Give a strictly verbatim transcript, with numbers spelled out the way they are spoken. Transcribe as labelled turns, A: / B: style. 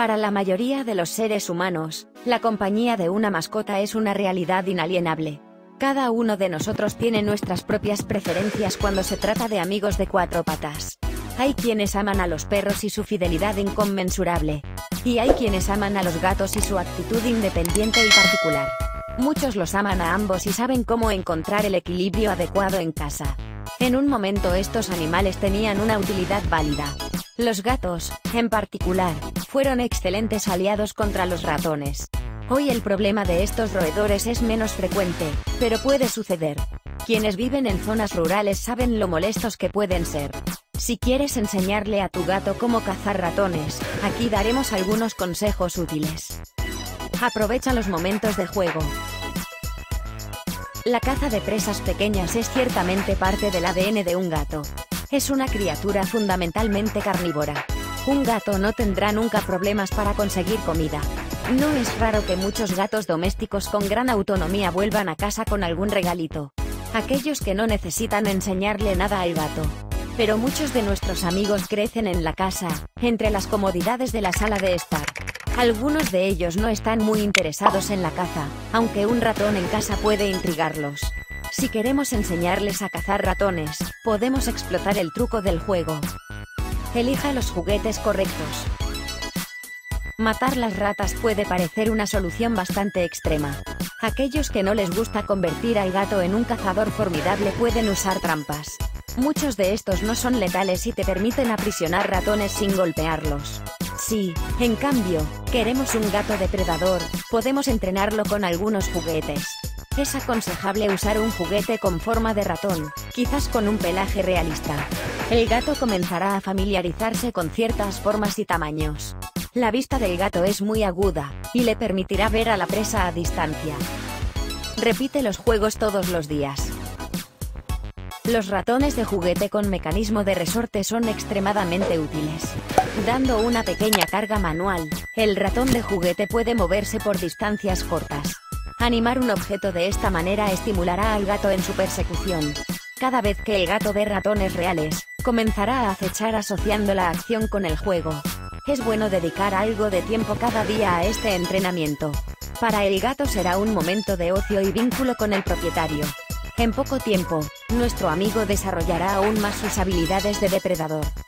A: Para la mayoría de los seres humanos, la compañía de una mascota es una realidad inalienable. Cada uno de nosotros tiene nuestras propias preferencias cuando se trata de amigos de cuatro patas. Hay quienes aman a los perros y su fidelidad inconmensurable. Y hay quienes aman a los gatos y su actitud independiente y particular. Muchos los aman a ambos y saben cómo encontrar el equilibrio adecuado en casa. En un momento estos animales tenían una utilidad válida. Los gatos, en particular, fueron excelentes aliados contra los ratones. Hoy el problema de estos roedores es menos frecuente, pero puede suceder. Quienes viven en zonas rurales saben lo molestos que pueden ser. Si quieres enseñarle a tu gato cómo cazar ratones, aquí daremos algunos consejos útiles. Aprovecha los momentos de juego. La caza de presas pequeñas es ciertamente parte del A D N de un gato. Es una criatura fundamentalmente carnívora. Un gato no tendrá nunca problemas para conseguir comida. No es raro que muchos gatos domésticos con gran autonomía vuelvan a casa con algún regalito. Aquellos que no necesitan enseñarle nada al gato. Pero muchos de nuestros amigos crecen en la casa, entre las comodidades de la sala de estar. Algunos de ellos no están muy interesados en la caza, aunque un ratón en casa puede intrigarlos. Si queremos enseñarles a cazar ratones, podemos explotar el truco del juego. Elija los juguetes correctos. Matar las ratas puede parecer una solución bastante extrema. Aquellos que no les gusta convertir al gato en un cazador formidable pueden usar trampas. Muchos de estos no son letales y te permiten aprisionar ratones sin golpearlos. Si, en cambio, queremos un gato depredador, podemos entrenarlo con algunos juguetes. Es aconsejable usar un juguete con forma de ratón, quizás con un pelaje realista. El gato comenzará a familiarizarse con ciertas formas y tamaños. La vista del gato es muy aguda, y le permitirá ver a la presa a distancia. Repite los juegos todos los días. Los ratones de juguete con mecanismo de resorte son extremadamente útiles. Dando una pequeña carga manual, el ratón de juguete puede moverse por distancias cortas. Animar un objeto de esta manera estimulará al gato en su persecución. Cada vez que el gato ve ratones reales, comenzará a acechar asociando la acción con el juego. Es bueno dedicar algo de tiempo cada día a este entrenamiento. Para el gato será un momento de ocio y vínculo con el propietario. En poco tiempo, nuestro amigo desarrollará aún más sus habilidades de depredador.